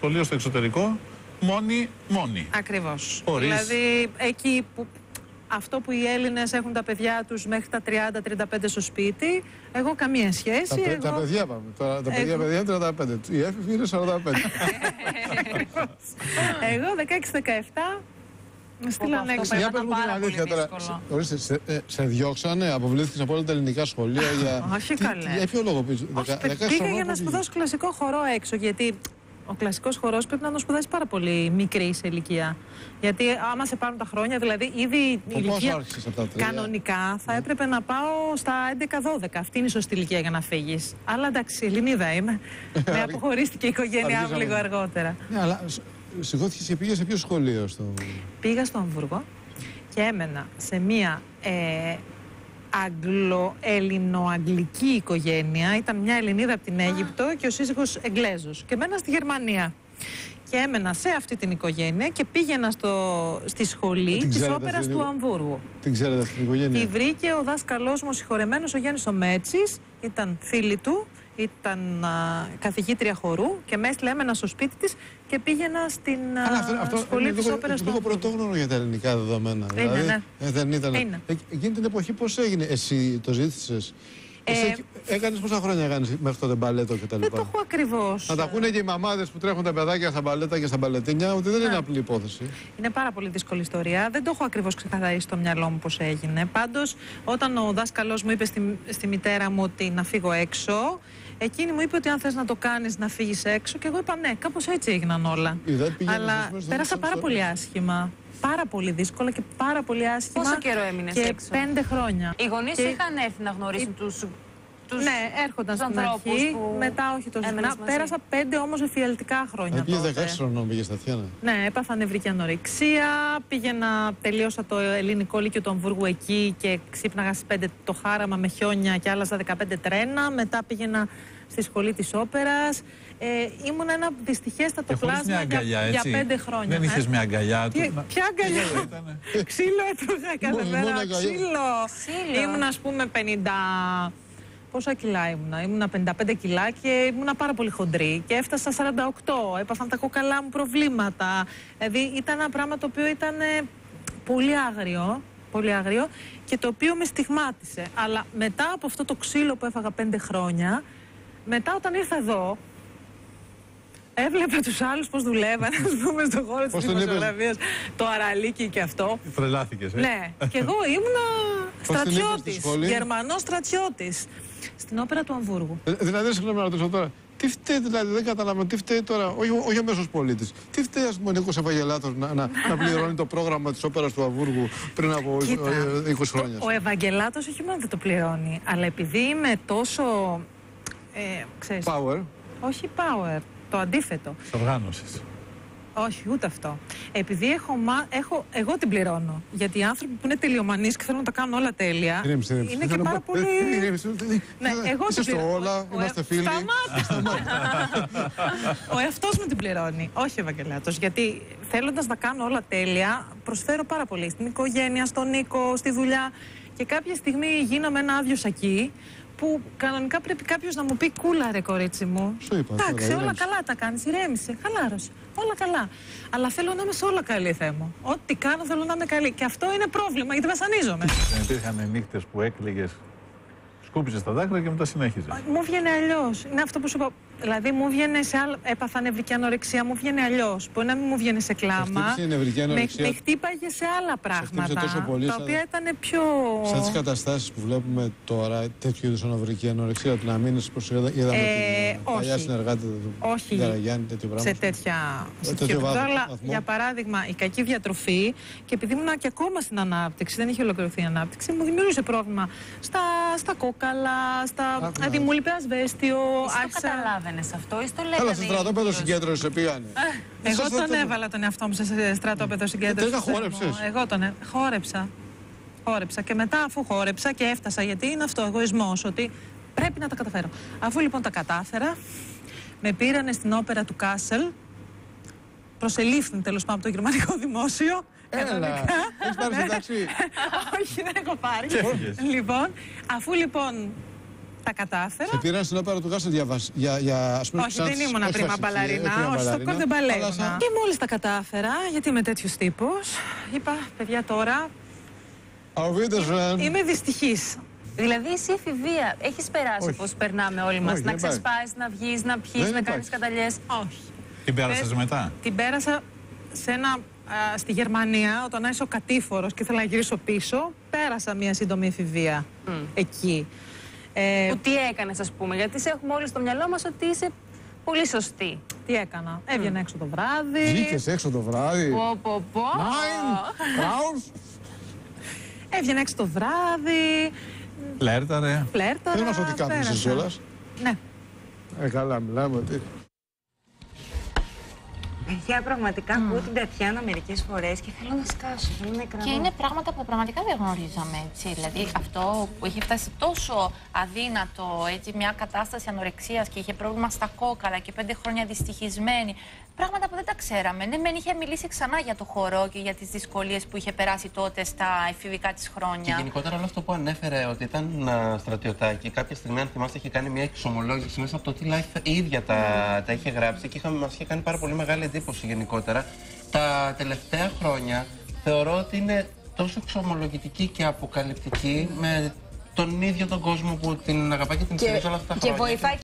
σχολείο στο εξωτερικό, μόνοι. Ακριβώς. Χωρίς... Δηλαδή, εκεί που αυτό που οι Έλληνες έχουν τα παιδιά τους μέχρι τα 30-35 στο σπίτι, εγώ καμία σχέση. Τα παιδιά πάμε. Τώρα, τα παιδιά είναι 35. Η έφηβη είναι 45. Εγώ 16-17 με στείλαν έξω. Για πες μου την αλήθεια τώρα. Ορίστε, σε διώξανε, αποβλήθηκες από όλα τα ελληνικά σχολεία για... Όχι καλέ. Για ποιο λόγο πήγες? Πήγα για να σπουδάσω κλασικό χορό έξω, γιατί ο κλασικός χορός πρέπει να τον σπουδάσει πάρα πολύ μικρή σε ηλικία. Γιατί άμα σε πάρουν τα χρόνια, δηλαδή ήδη η ηλικία κανονικά θα έπρεπε να πάω στα 11-12. Αυτή είναι η σωστή ηλικία για να φύγεις. Αλλά εντάξει, Ελληνίδα είμαι. Με αποχωρίστηκε η οικογένειά μου λίγο αργότερα. Ναι, αλλά σηκώθηκες και πήγες σε ποιο σχολείο? Πήγα στο Αμβούργο και έμενα σε μία Αγγλο-Έλληνο-Αγγλική οικογένεια. Ήταν μια Ελληνίδα από την Αίγυπτο και ο σύζυγος Εγγλέζος. Και έμενα στη Γερμανία. Και έμενα σε αυτή την οικογένεια και πήγαινα στη σχολή της όπερας του Αμβούργου. Την ξέρετε αυτή την οικογένεια? Τη βρήκε ο δάσκαλός μου, ο συγχωρεμένος, ο Γιάννης ο Μέτσης. Ήταν φίλη του, ήταν καθηγήτρια χορού και με έστειλε, έμενα στο σπίτι της και πήγαινα στην σχολή της όπερας του Αμβούργου. Είναι λίγο πρωτόγνωρο για τα ελληνικά δεδομένα. Είναι, ναι. Δεν ήταν. Εκείνη την εποχή πώς έγινε? Εσύ το ζήτησες? Έκανες πόσα χρόνια έκανες μέχρι τότε μπαλέτο και τα λοιπά? Δεν το έχω ακριβώς. Να τα ακούνε και οι μαμάδες που τρέχουν τα παιδάκια στα μπαλέτα και στα μπαλετίνια ότι δεν είναι απλή υπόθεση. Είναι πάρα πολύ δύσκολη ιστορία. Δεν το έχω ακριβώς ξεκαθαρίσει στο μυαλό μου πώς έγινε. Πάντως, όταν ο δάσκαλός μου είπε στη μητέρα μου ότι να φύγω έξω, εκείνη μου είπε ότι αν θες να το κάνεις να φύγεις έξω, και εγώ είπα ναι, κάπως έτσι έγιναν όλα. Αλλά πέρασα πάρα πολύ άσχημα. Πάρα πολύ δύσκολα και πάρα πολύ άσχημα. Πόσο καιρό έμεινες έξω? 5 χρόνια. Οι γονείς είχαν έρθει να γνωρίσουν τους ναι, έρχονταν στην αρχή, μετά όχι τόσο συχνά. Πέρασα 5 όμως εφιαλτικά χρόνια. Πήγε 16 χρονών, πήγε στα Τιάνα. Ναι, έπαθα νευρική ανορεξία. Τελείωσα το ελληνικό λύκειο του Αμβούργου εκεί και ξύπναγα στις 5 το χάραμα με χιόνια και άλλαζα 15 τρένα. Μετά πήγαινα στη σχολή της όπερας. Ήμουν ένα δυστυχέστατο πλάσμα για 5 χρόνια. Δεν είχες μια αγκαλιά του? Ποια αγκαλιά? Ξύλο έτρωγα κάθε μέρα. Ξύλο. Ήμουν ας πούμε 50... Πόσα κιλά ήμουνα? Ήμουνα 55 κιλά και ήμουνα πάρα πολύ χοντρή. Και έφτασα 48. Έπαθαν τα κόκαλά μου προβλήματα. Δηλαδή ήταν ένα πράγμα το οποίο ήταν πολύ άγριο και το οποίο με στιγμάτισε. Αλλά μετά από αυτό το ξύλο που έφαγα 5 χρόνια, μετά όταν ήρθα εδώ, έβλεπα τους άλλους πώς δουλεύανε, ας πούμε, στον χώρο της δημοσιογραφίας, το αραλίκι και αυτό. Τρελάθηκες, Ναι, και εγώ ήμουνα στρατιώτης, Γερμανός στρατιώτης, στην όπερα του Αμβούργου. Δηλαδή, συγγνώμη να ρωτήσω τώρα, τι φταίει, δηλαδή, δεν καταλαβαίνω, τι φταίει τώρα, όχι ο μέσος πολίτης, τι φταίει, ας πούμε, ο Νίκος Ευαγγελάτος να πληρώνει το πρόγραμμα της όπερας του Αμβούργου πριν από 20 χρόνια? Ο Ευαγγελάτος όχι μόνο δεν το πληρώνει, αλλά επειδή είμαι τόσο, ξέρεις... Power. Όχι power. Το αντίθετο. Της οργάνωσης. Όχι, ούτε αυτό. Επειδή εγώ την πληρώνω. Γιατί οι άνθρωποι που είναι τελειομανείς και θέλουν να τα κάνουν όλα τέλεια, είναι και πάρα πολύ... Ναι, εγώ την πληρώνω. Όλα, είμαστε φίλοι. Ο εαυτός μου την πληρώνει. Όχι ο Ευαγγελάτος. Γιατί θέλοντας να κάνω όλα τέλεια, προσφέρω πάρα πολύ στην οικογένεια, στον Νίκο, στη δουλειά. Και κάποια στιγμή γίνομαι ένα άδειο σακί, που κανονικά πρέπει κάποιος να μου πει κούλα ρε κορίτσι μου. Σου είπα. Εντάξει, όλα καλά τα κάνεις, ηρέμησε, χαλάρωσε. Όλα καλά. Αλλά θέλω να είμαι σε όλα καλή, Θεέ μου. Ό,τι κάνω θέλω να είμαι καλή. Και αυτό είναι πρόβλημα, γιατί βασανίζομαι. Δεν υπήρχαν νύχτες που έκλαιγες, σκούπισες τα δάκρυα και μετά συνέχιζες? Μου βγαίνει αλλιώς. Είναι αυτό που σου είπα. Δηλαδή μου βγαίνει σε άλλα. Έπαθα νευρική ανορεξία, μου βγαίνει αλλιώς. Μπορεί να μην μου βγαίνει σε κλάμα. Με χτύπαγε σε άλλα πράγματα. Τα οποία ήταν πιο. Σαν τις καταστάσεις που βλέπουμε τώρα, τέτοιου είδους νευρική ανορεξία, ότι να μείνεις πως είδαμε την παλιά συνεργάτη του Καραγιάννη, τέτοιο πράγμα. Σε τέτοια βαθμό. Για παράδειγμα, η κακή διατροφή, και επειδή ήμουν και ακόμα στην ανάπτυξη, δεν είχε ολοκληρωθεί η ανάπτυξη, μου δημιούργησε πρόβλημα στα κόκαλα, δηλαδή μου λείπει ασβέστιο. Καταλάβαινες αυτό ή στο λέγανε? Αλλά στο στρατόπεδο συγκέντρωση σε πήγανε. Εγώ τον έβαλα τον εαυτό μου σε στρατόπεδο συγκέντρωση. Δεν χόρεψες? Εγώ τον χόρεψα και μετά αφού χόρεψα και έφτασα, γιατί είναι αυτό, εγωισμός, ότι πρέπει να τα καταφέρω. Αφού λοιπόν τα κατάφερα, με πήρανε στην όπερα του Κάσελ, προσελήφθην τέλος πάντων από το γερμανικό δημόσιο. Έχεις πάρει συνταξή? Όχι, δεν έχω πάρει. Λοιπόν, αφού λοιπόν Τα κατάφερα. Σε πήραν στην όπερα του Γκάς για ας πούμε. Όχι, δεν ήμουν πρίμα μπαλαρίνα. Όχι, στο κορ δεν παλεύω. Και μόλις τα κατάφερα, γιατί είμαι τέτοιος τύπος, είπα, παιδιά τώρα. Είμαι δυστυχής. Δηλαδή, εσύ εφηβεία, έχεις περάσει πώς περνάμε όλοι μας? Να ξεσπάσεις, να βγεις, να πιείς, να κάνεις καταλιές? Όχι. Την πέρασες μετά? Την πέρασα στη Γερμανία, όταν άρχισε ο κατήφορος και ήθελα να γυρίσω πίσω. Πέρασα μια σύντομη εφηβεία εκεί. Που τι έκανες, ας πούμε? Γιατί σε έχουμε όλοι στο μυαλό μας ότι είσαι πολύ σωστή. Τι έκανα? Έβγαινα έξω το βράδυ. Βγήκες έξω το βράδυ? Πω. Έβγαινα έξω το βράδυ. Φλέρταρε. Δεν μας ότι κάπνισες κιόλας. Ναι. Καλά, μιλάμε ότι. Παιδιά, πραγματικά ακούω την Τατιάνα μερικές φορές και θέλω να σκάσω. Και είναι πράγματα που πραγματικά δεν γνωρίζαμε, έτσι. Δηλαδή, αυτό που είχε φτάσει τόσο αδύνατο, έτσι, μια κατάσταση ανορεξίας και είχε πρόβλημα στα κόκαλα και 5 χρόνια δυστυχισμένη. Πράγματα που δεν τα ξέραμε. Ναι, μεν είχε μιλήσει ξανά για το χορό και για τις δυσκολίες που είχε περάσει τότε στα εφηβικά της χρόνια. Και γενικότερα όλο αυτό που ανέφερε ότι ήταν στρατιωτάκι, κάποια στιγμή, αν θυμάστε, είχε κάνει μια εξομολόγηση μέσα από το τι life η ίδια τα είχε γράψει και μας είχε κάνει πάρα πολύ μεγάλη εντύπωση γενικότερα. Τα τελευταία χρόνια θεωρώ ότι είναι τόσο εξομολογητική και αποκαλυπτική με τον ίδιο τον κόσμο που την αγαπάει και την στηρίζει όλα αυτά τα χρόνια. Και βοηθάει